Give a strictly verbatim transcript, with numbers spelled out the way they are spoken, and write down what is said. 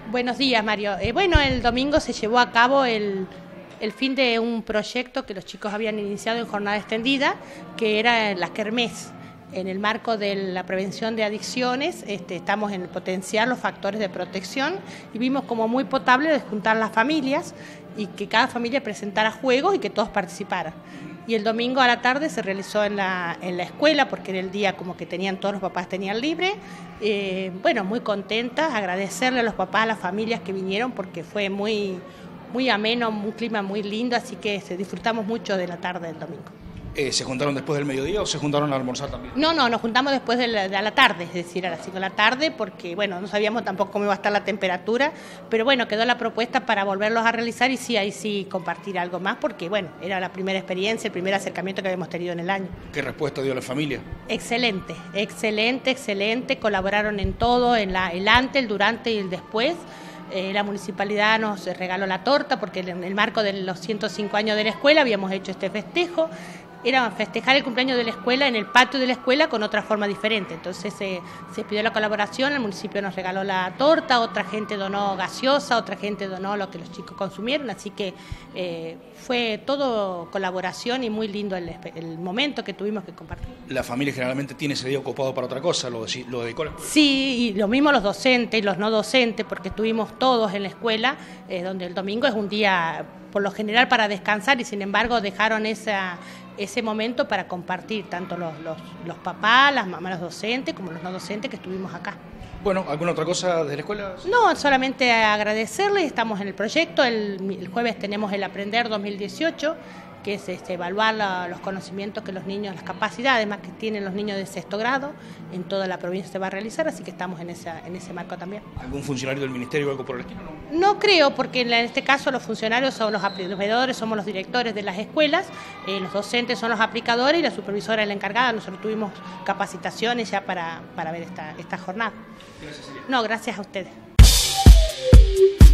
Buenos días, Mario. Eh, bueno, el domingo se llevó a cabo el, el fin de un proyecto que los chicos habían iniciado en jornada extendida, que era la kermés. En el marco de la prevención de adicciones, este, estamos en potenciar los factores de protección y vimos como muy potable de juntar las familias y que cada familia presentara juegos y que todos participaran. Y el domingo a la tarde se realizó en la, en la escuela, porque era el día como que tenían todos los papás tenían libre. Eh, bueno, muy contentas, agradecerle a los papás, a las familias que vinieron, porque fue muy, muy ameno, un clima muy lindo, así que disfrutamos mucho de la tarde del domingo. Eh, ¿Se juntaron después del mediodía o se juntaron a almorzar también? No, no, nos juntamos después de la, de la tarde, es decir, a las cinco de la tarde, porque bueno, no sabíamos tampoco cómo iba a estar la temperatura, pero bueno, quedó la propuesta para volverlos a realizar y sí, ahí sí compartir algo más, porque bueno, era la primera experiencia, el primer acercamiento que habíamos tenido en el año. ¿Qué respuesta dio la familia? Excelente, excelente, excelente, colaboraron en todo, en la, el antes, el durante y el después. Eh, la municipalidad nos regaló la torta porque en el marco de los ciento cinco años de la escuela habíamos hecho este festejo. Era festejar el cumpleaños de la escuela en el patio de la escuela con otra forma diferente. Entonces eh, se pidió la colaboración, el municipio nos regaló la torta, otra gente donó gaseosa, otra gente donó lo que los chicos consumieron, así que eh, fue todo colaboración y muy lindo el, el momento que tuvimos que compartir. La familia generalmente tiene ese día ocupado para otra cosa, lo, lo dedicó a la escuela. Sí, y lo mismo los docentes y los no docentes, porque estuvimos todos en la escuela, eh, donde el domingo es un día por lo general para descansar y sin embargo dejaron esa, ese momento para compartir, tanto los, los, los papás, las mamás, los docentes, como los no docentes que estuvimos acá. Bueno, ¿alguna otra cosa de la escuela? No, solamente agradecerles, estamos en el proyecto, el, el jueves tenemos el Aprender dos mil dieciocho, que es este, evaluar la, los conocimientos que los niños, las capacidades más que tienen los niños de sexto grado, en toda la provincia se va a realizar, así que estamos en, esa, en ese marco también. ¿Algún funcionario del ministerio o algo por el estilo? No, no creo, porque en este caso los funcionarios son los aplicadores, somos los directores de las escuelas, eh, los docentes son los aplicadores y la supervisora es la encargada. Nosotros tuvimos capacitaciones ya para, para ver esta, esta jornada. Gracias, Celia. No, gracias a ustedes.